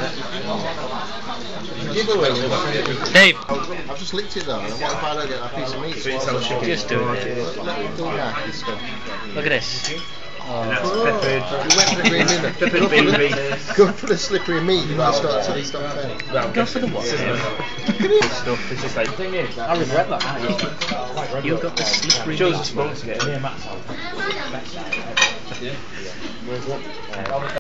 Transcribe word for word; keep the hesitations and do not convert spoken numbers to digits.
Dave. I've just licked it though, and what if I don't get that piece of meat? Just do it. Look at this. Oh. Go for the slippery meat, you might start to stop there. Go for the what? Stuff. It's just like, thing is, I regret that. You got the slippery Joe's meat. supposed to get it.